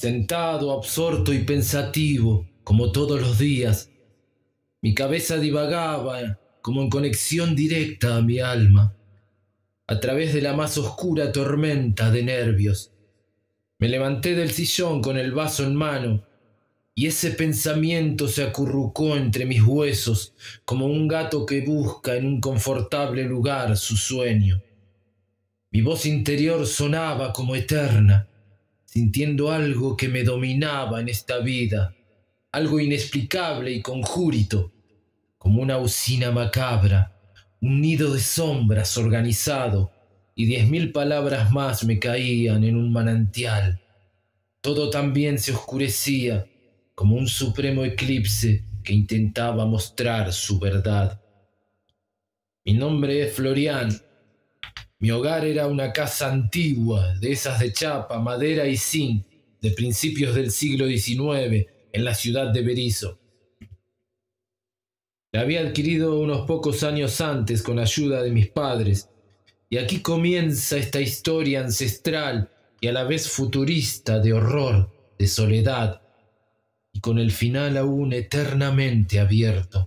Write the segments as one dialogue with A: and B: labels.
A: Sentado, absorto y pensativo, como todos los días, mi cabeza divagaba como en conexión directa a mi alma, a través de la más oscura tormenta de nervios. Me levanté del sillón con el vaso en mano, y ese pensamiento se acurrucó entre mis huesos como un gato que busca en un confortable lugar su sueño. Mi voz interior sonaba como eterna, sintiendo algo que me dominaba en esta vida, algo inexplicable y conjúrito, como una usina macabra, un nido de sombras organizado, y 10.000 palabras más me caían en un manantial. Todo también se oscurecía, como un supremo eclipse que intentaba mostrar su verdad. Mi nombre es Florian. Mi hogar era una casa antigua, de esas de chapa, madera y zinc, de principios del siglo XIX, en la ciudad de Berisso. La había adquirido unos pocos años antes con ayuda de mis padres, y aquí comienza esta historia ancestral y a la vez futurista de horror, de soledad, y con el final aún eternamente abierto.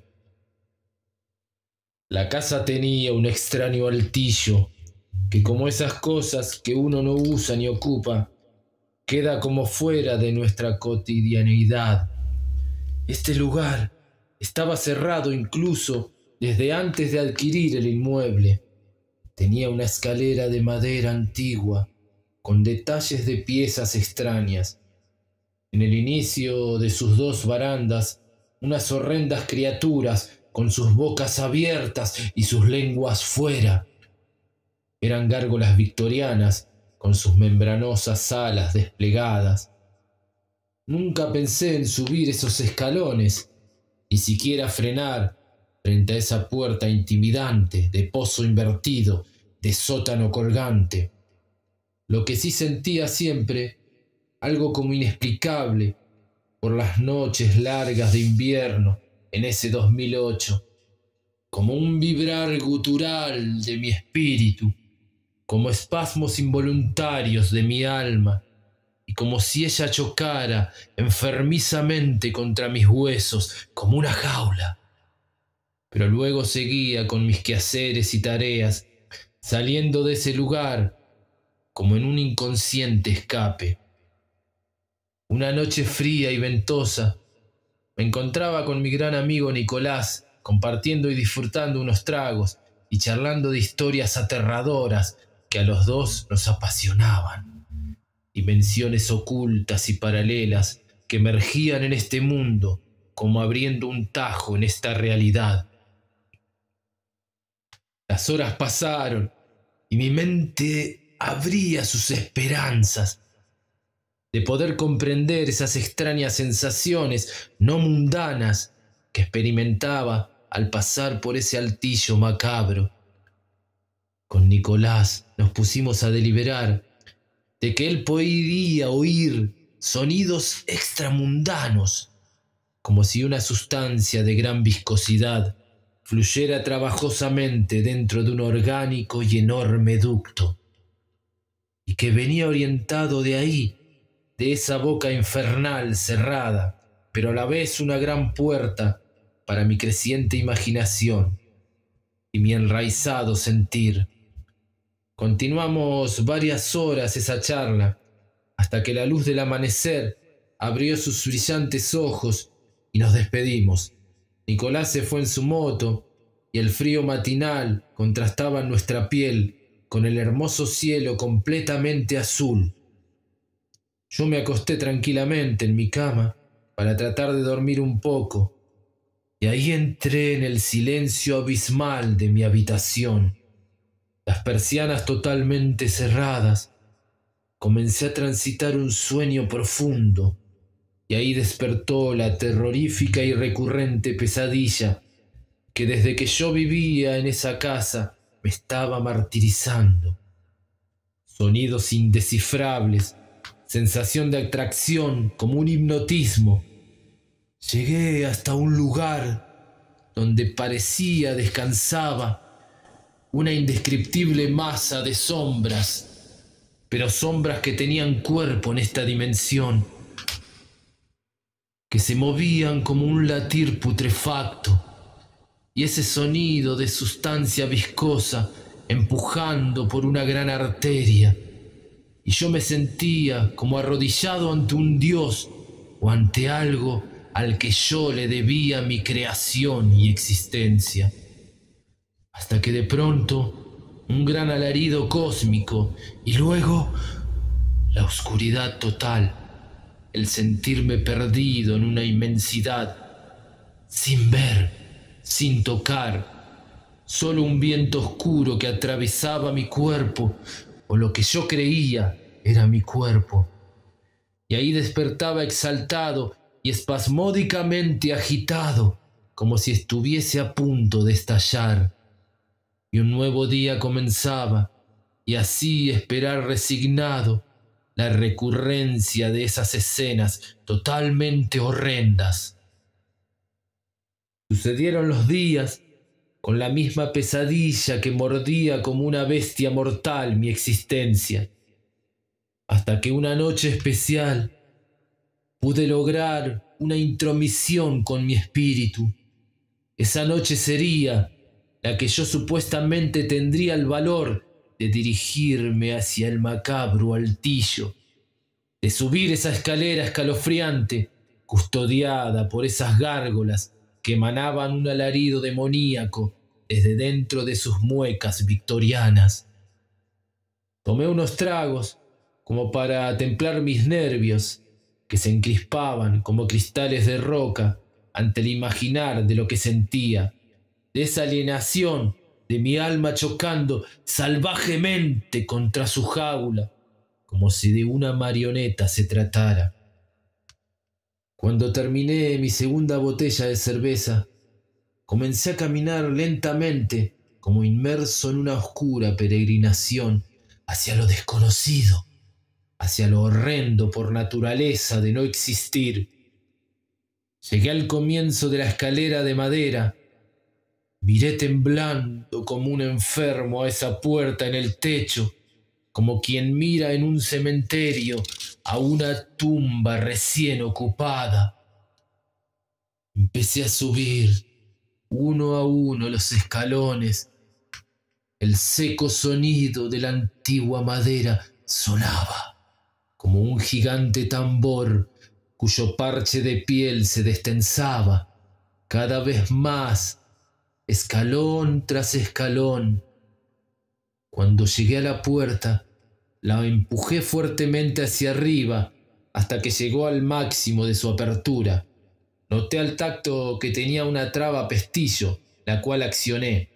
A: La casa tenía un extraño altillo, que como esas cosas que uno no usa ni ocupa, queda como fuera de nuestra cotidianeidad. Este lugar estaba cerrado incluso desde antes de adquirir el inmueble. Tenía una escalera de madera antigua, con detalles de piezas extrañas. En el inicio de sus dos barandas, unas horrendas criaturas con sus bocas abiertas y sus lenguas fuera. Eran gárgolas victorianas con sus membranosas alas desplegadas. Nunca pensé en subir esos escalones, ni siquiera frenar frente a esa puerta intimidante de pozo invertido, de sótano colgante. Lo que sí sentía siempre, algo como inexplicable, por las noches largas de invierno en ese 2008, como un vibrar gutural de mi espíritu, como espasmos involuntarios de mi alma, y como si ella chocara enfermizamente contra mis huesos, como una jaula. Pero luego seguía con mis quehaceres y tareas, saliendo de ese lugar como en un inconsciente escape. Una noche fría y ventosa, me encontraba con mi gran amigo Nicolás, compartiendo y disfrutando unos tragos y charlando de historias aterradoras que a los dos nos apasionaban. Dimensiones ocultas y paralelas que emergían en este mundo como abriendo un tajo en esta realidad. Las horas pasaron y mi mente abría sus esperanzas de poder comprender esas extrañas sensaciones no mundanas que experimentaba al pasar por ese altillo macabro. Con Nicolás nos pusimos a deliberar de que él podía oír sonidos extramundanos, como si una sustancia de gran viscosidad fluyera trabajosamente dentro de un orgánico y enorme ducto, y que venía orientado de ahí, de esa boca infernal cerrada, pero a la vez una gran puerta para mi creciente imaginación y mi enraizado sentir. Continuamos varias horas esa charla, hasta que la luz del amanecer abrió sus brillantes ojos y nos despedimos. Nicolás se fue en su moto y el frío matinal contrastaba en nuestra piel con el hermoso cielo completamente azul. Yo me acosté tranquilamente en mi cama para tratar de dormir un poco, y ahí entré en el silencio abismal de mi habitación. Las persianas totalmente cerradas, comencé a transitar un sueño profundo, y ahí despertó la terrorífica y recurrente pesadilla que desde que yo vivía en esa casa me estaba martirizando. Sonidos indescifrables, sensación de atracción como un hipnotismo. Llegué hasta un lugar donde parecía descansaba una indescriptible masa de sombras, pero sombras que tenían cuerpo en esta dimensión, que se movían como un latir putrefacto, y ese sonido de sustancia viscosa empujando por una gran arteria, y yo me sentía como arrodillado ante un dios o ante algo al que yo le debía mi creación y existencia. Hasta que de pronto un gran alarido cósmico y luego la oscuridad total, el sentirme perdido en una inmensidad, sin ver, sin tocar, solo un viento oscuro que atravesaba mi cuerpo, o lo que yo creía era mi cuerpo. Y ahí despertaba exaltado y espasmódicamente agitado, como si estuviese a punto de estallar. Y un nuevo día comenzaba, y así esperar resignado la recurrencia de esas escenas totalmente horrendas. Sucedieron los días con la misma pesadilla que mordía como una bestia mortal mi existencia, hasta que una noche especial pude lograr una intromisión con mi espíritu. Esa noche sería la que yo supuestamente tendría el valor de dirigirme hacia el macabro altillo, de subir esa escalera escalofriante, custodiada por esas gárgolas que emanaban un alarido demoníaco desde dentro de sus muecas victorianas. Tomé unos tragos como para templar mis nervios, que se encrispaban como cristales de roca ante el imaginar de lo que sentía, de esa alienación de mi alma chocando salvajemente contra su jaula, como si de una marioneta se tratara. Cuando terminé mi segunda botella de cerveza, comencé a caminar lentamente, como inmerso en una oscura peregrinación hacia lo desconocido, hacia lo horrendo por naturaleza de no existir. Llegué al comienzo de la escalera de madera, miré temblando como un enfermo a esa puerta en el techo, como quien mira en un cementerio a una tumba recién ocupada. Empecé a subir uno a uno los escalones. El seco sonido de la antigua madera sonaba como un gigante tambor cuyo parche de piel se destensaba cada vez más, escalón tras escalón. Cuando llegué a la puerta, la empujé fuertemente hacia arriba hasta que llegó al máximo de su apertura. Noté al tacto que tenía una traba pestillo, la cual accioné.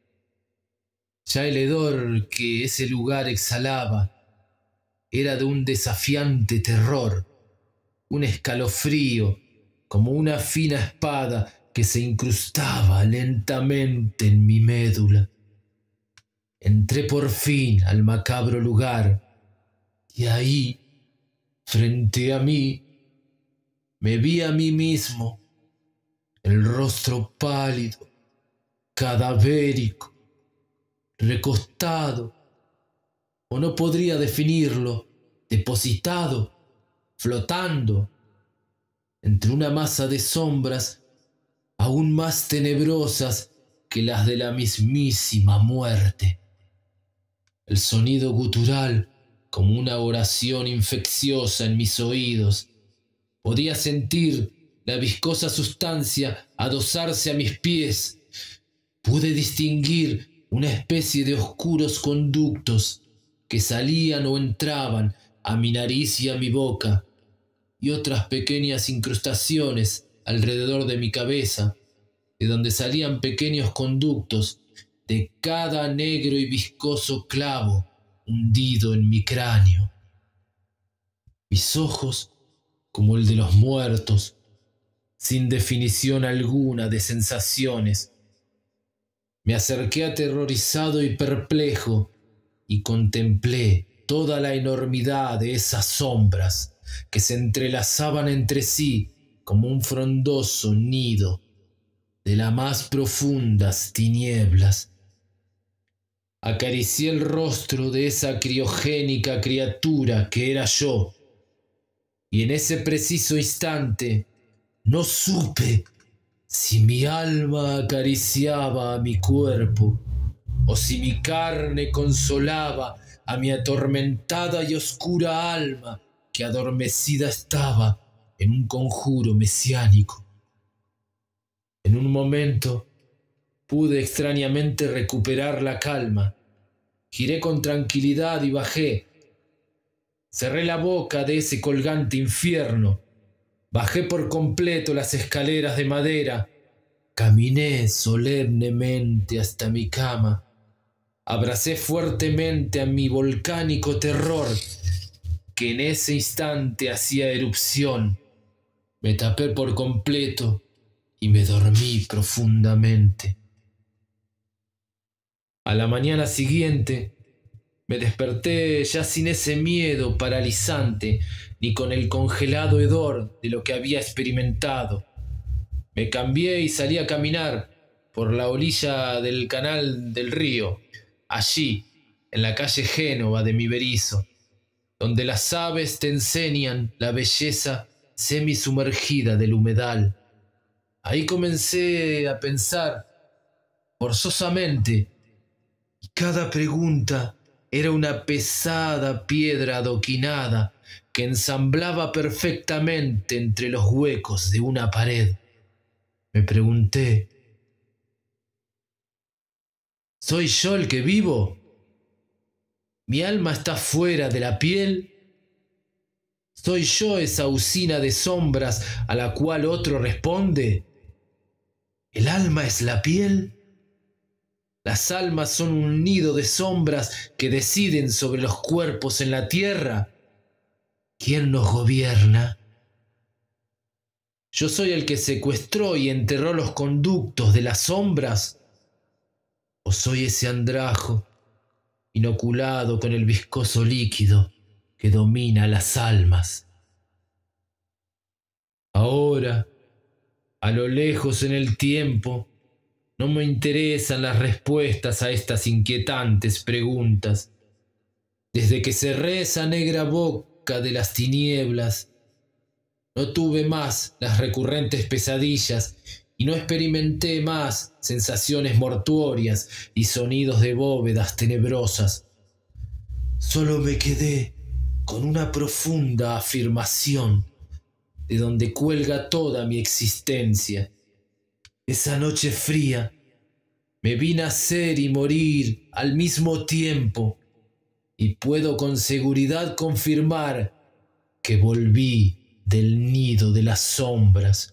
A: Ya el hedor que ese lugar exhalaba era de un desafiante terror, un escalofrío, como una fina espada que se incrustaba lentamente en mi médula. Entré por fin al macabro lugar, y ahí, frente a mí, me vi a mí mismo, el rostro pálido, cadavérico, recostado, o no podría definirlo, depositado, flotando, entre una masa de sombras aún más tenebrosas que las de la mismísima muerte. El sonido gutural, como una oración infecciosa en mis oídos. Podía sentir la viscosa sustancia adosarse a mis pies. Pude distinguir una especie de oscuros conductos que salían o entraban a mi nariz y a mi boca, y otras pequeñas incrustaciones alrededor de mi cabeza, de donde salían pequeños conductos de cada negro y viscoso clavo hundido en mi cráneo. Mis ojos, como el de los muertos, sin definición alguna de sensaciones. Me acerqué aterrorizado y perplejo y contemplé toda la enormidad de esas sombras que se entrelazaban entre sí como un frondoso nido de las más profundas tinieblas. Acaricié el rostro de esa criogénica criatura que era yo, y en ese preciso instante No supe si mi alma acariciaba a mi cuerpo o si mi carne consolaba a mi atormentada y oscura alma que adormecida estaba en un conjuro mesiánico. En un momento pude extrañamente recuperar la calma. Giré con tranquilidad y bajé. Cerré la boca de ese colgante infierno. Bajé por completo las escaleras de madera. Caminé solemnemente hasta mi cama. Abracé fuertemente a mi volcánico terror, que en ese instante hacía erupción. Me tapé por completo y me dormí profundamente. A la mañana siguiente me desperté ya sin ese miedo paralizante ni con el congelado hedor de lo que había experimentado. Me cambié y salí a caminar por la orilla del canal del río, allí, en la calle Génova de mi Berisso, donde las aves te enseñan la belleza semisumergida del humedal. Ahí comencé a pensar forzosamente, y cada pregunta era una pesada piedra adoquinada que ensamblaba perfectamente entre los huecos de una pared. Me pregunté, ¿soy yo el que vivo? ¿Mi alma está fuera de la piel? ¿Soy yo esa usina de sombras a la cual otro responde? ¿El alma es la piel? ¿Las almas son un nido de sombras que deciden sobre los cuerpos en la tierra? ¿Quién nos gobierna? ¿Yo soy el que secuestró y enterró los conductos de las sombras? ¿O soy ese andrajo inoculado con el viscoso líquido que domina las almas? Ahora, a lo lejos en el tiempo, no me interesan las respuestas a estas inquietantes preguntas. Desde que cerré esa negra boca de las tinieblas, no tuve más las recurrentes pesadillas y no experimenté más sensaciones mortuorias y sonidos de bóvedas tenebrosas. Solo me quedé con una profunda afirmación de donde cuelga toda mi existencia. Esa noche fría me vi nacer y morir al mismo tiempo y puedo con seguridad confirmar que volví del nido de las sombras.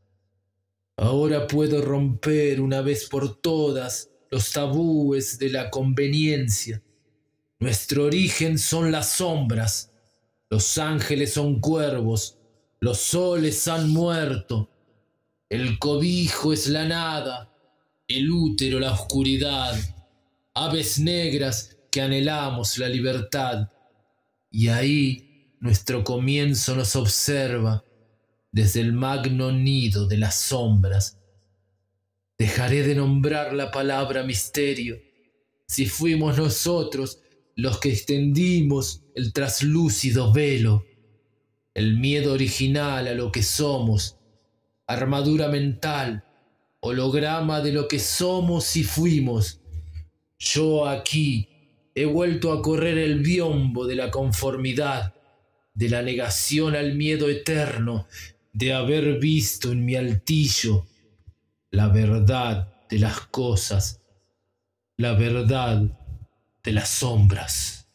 A: Ahora puedo romper una vez por todas los tabúes de la conveniencia. Nuestro origen son las sombras, los ángeles son cuervos, los soles han muerto, el cobijo es la nada, el útero la oscuridad, aves negras que anhelamos la libertad. Y ahí nuestro comienzo nos observa desde el magno nido de las sombras. Dejaré de nombrar la palabra misterio si fuimos nosotros los que extendimos el traslúcido velo, el miedo original a lo que somos, armadura mental, holograma de lo que somos y fuimos. Yo aquí he vuelto a correr el biombo de la conformidad, de la negación al miedo eterno, de haber visto en mi altillo la verdad de las cosas, la verdad de las sombras.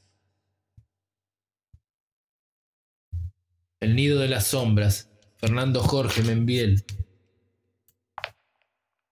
A: El nido de las sombras, Fernando Jorge Membiel.